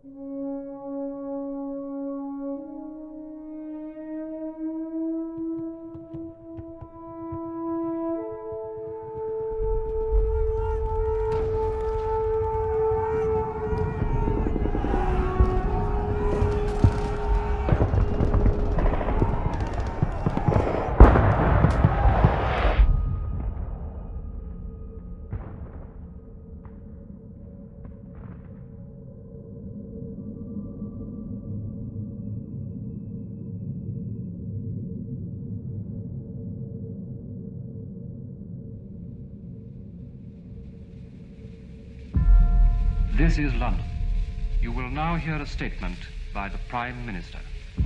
This is London. You will now hear a statement by the Prime Minister.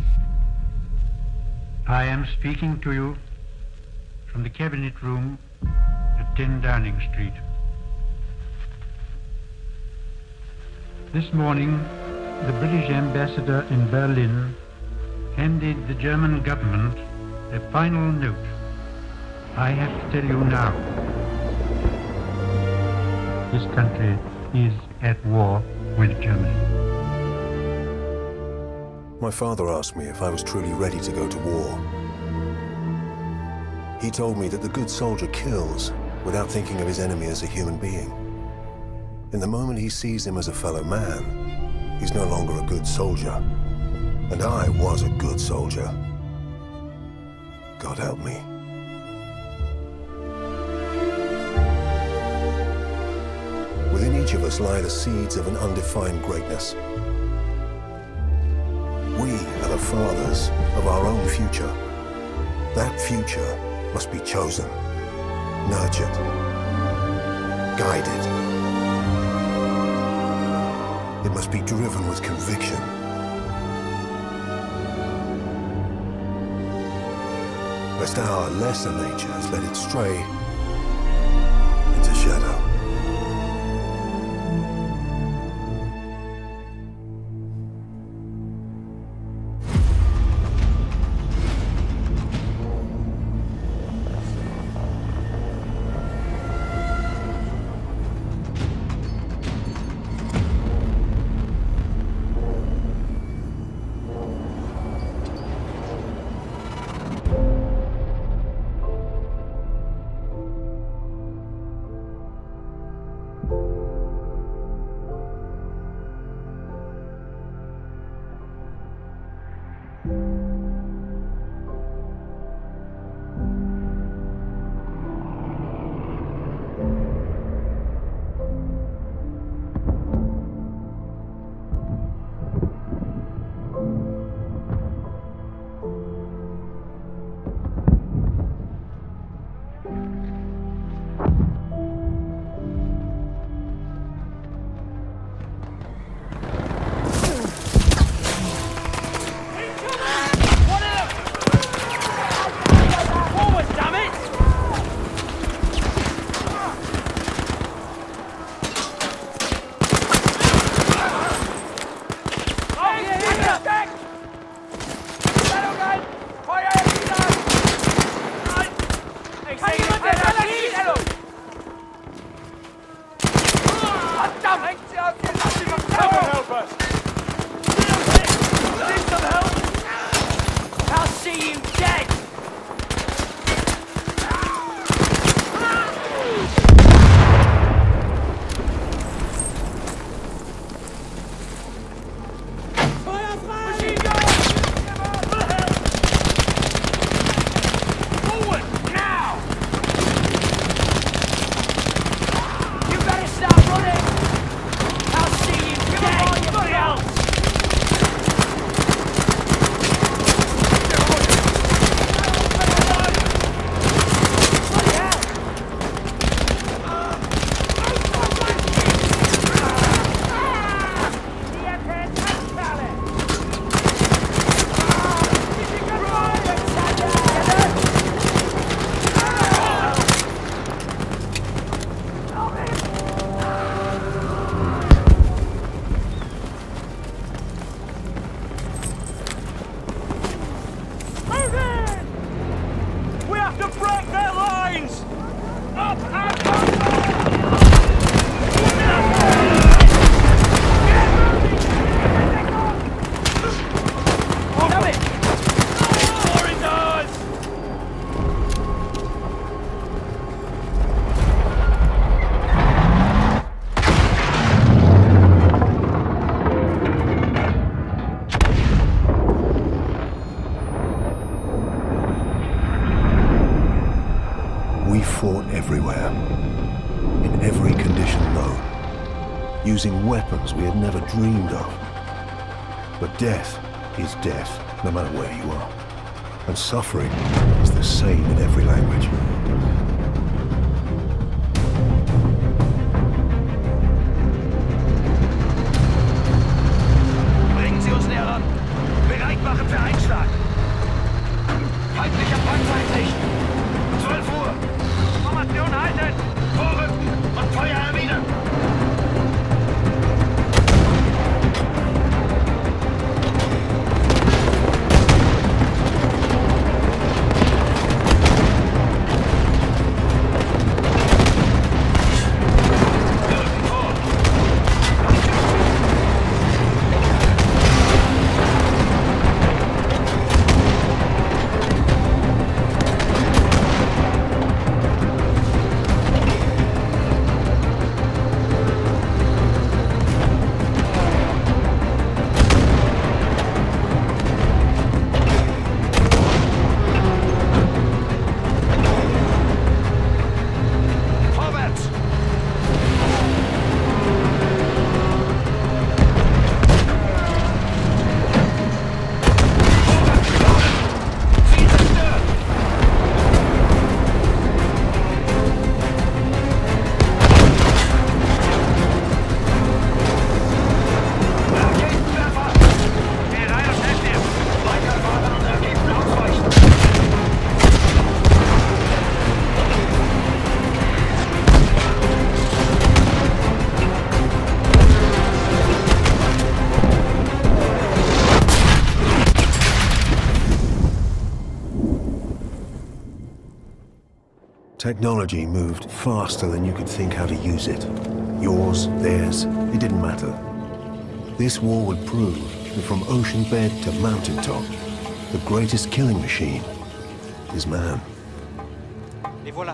I am speaking to you from the Cabinet Room at 10 Downing Street. This morning, the British ambassador in Berlin handed the German government a final note. I have to tell you now, this country is at war with Germany. My father asked me if I was truly ready to go to war. He told me that the good soldier kills without thinking of his enemy as a human being. In the moment he sees him as a fellow man, he's no longer a good soldier. And I was a good soldier. God help me. Within each of us lie the seeds of an undefined greatness. We are the fathers of our own future. That future must be chosen, nurtured, guided. It must be driven with conviction. Lest our lesser natures let it stray into shadow. everywhere, in every condition known, using weapons we had never dreamed of. But death is death, no matter where you are. And suffering is the same in every language. Bringen Sie uns näher ran. Bereit machen für Einschlag. Feindlicher Panzer in Sicht. 12 Uhr. Formation halten. Vorrücken und Feuer erwidern. Technology moved faster than you could think how to use it. Yours, theirs, it didn't matter. This war would prove that from ocean bed to mountaintop, the greatest killing machine is man. Les voilà.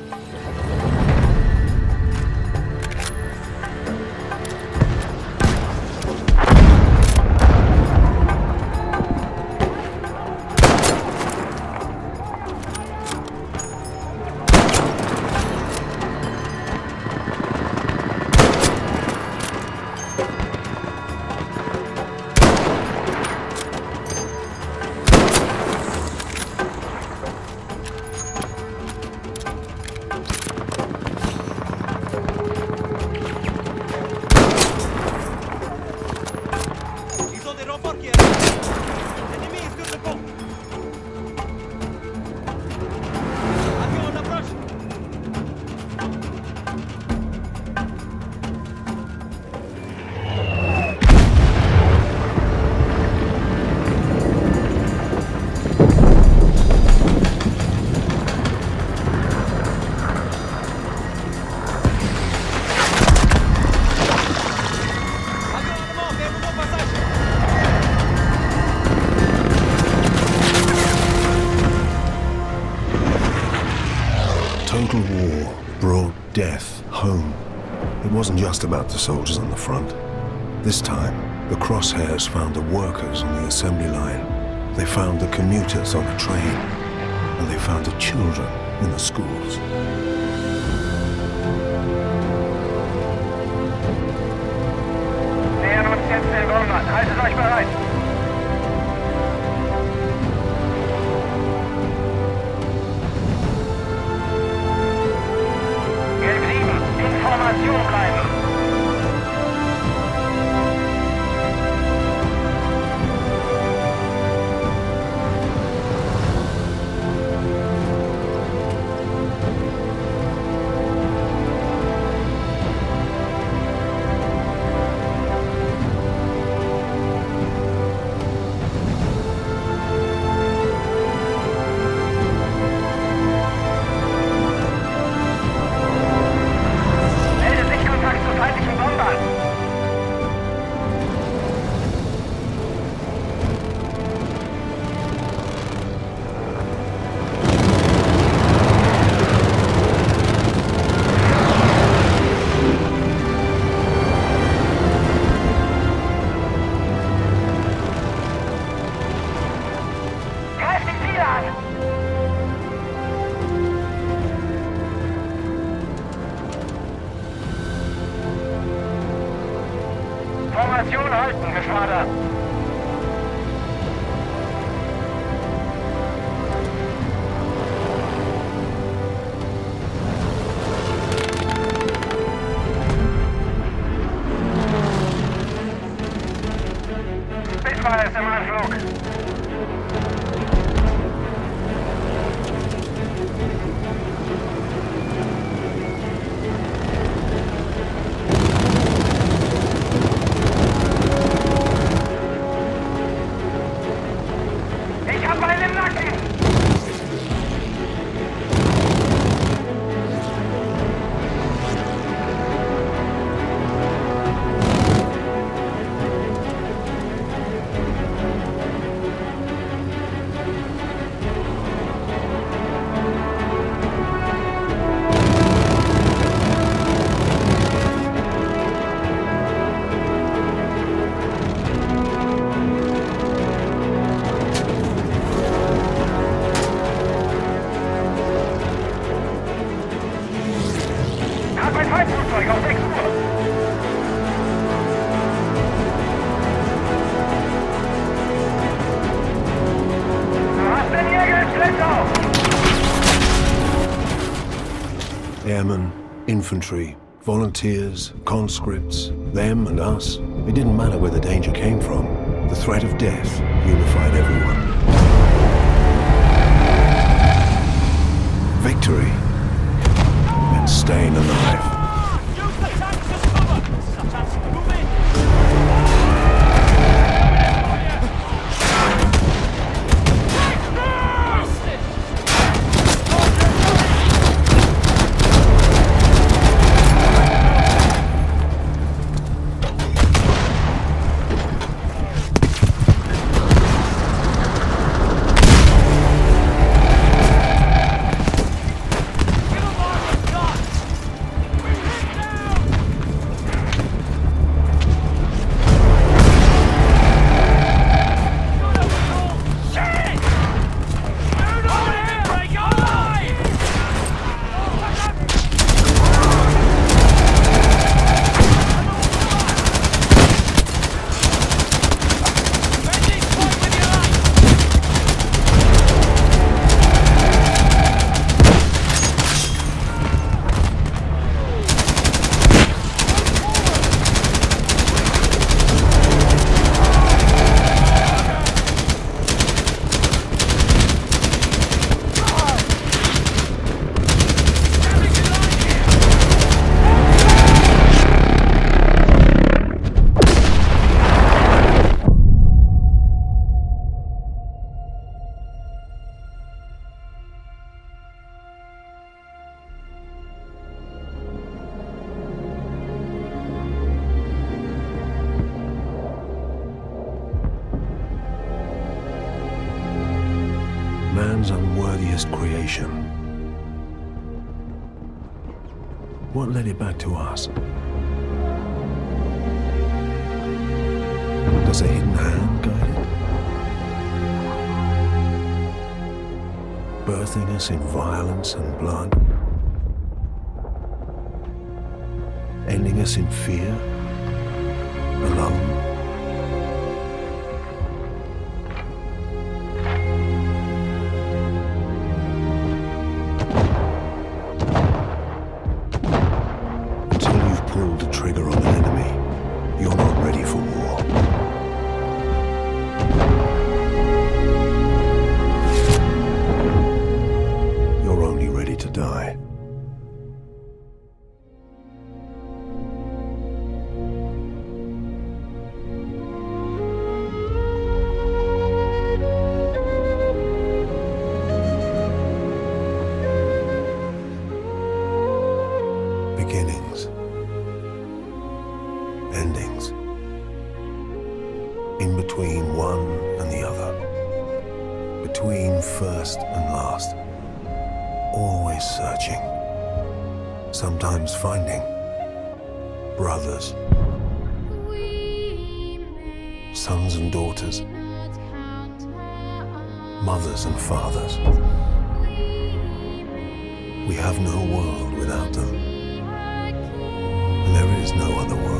Total war brought death home. It wasn't just about the soldiers on the front. This time, the crosshairs found the workers on the assembly line. They found the commuters on the train. And they found the children in the schools. Nähern uns jetzt den Wohnmann. Haltet euch bereit. Gelb 7, in Formation bleiben. Melde Sichtkontakt zu halten, Geschwader! Spitfire ist im Anflug! Airmen, infantry, volunteers, conscripts, them and us. It didn't matter where the danger came from. The threat of death unified everyone. Victory meant staying alive. Man's unworthiest creation. What led it back to us? Does a hidden hand guide it? Birthing us in violence and blood? Ending us in fear? Alone? Pulled the trigger on an enemy, you're not ready for war. You're only ready to die. Beginnings. Endings. In between one and the other. Between first and last. Always searching. Sometimes finding. Brothers. Sons and daughters. Mothers and fathers. We have no world without them. And there is no other world.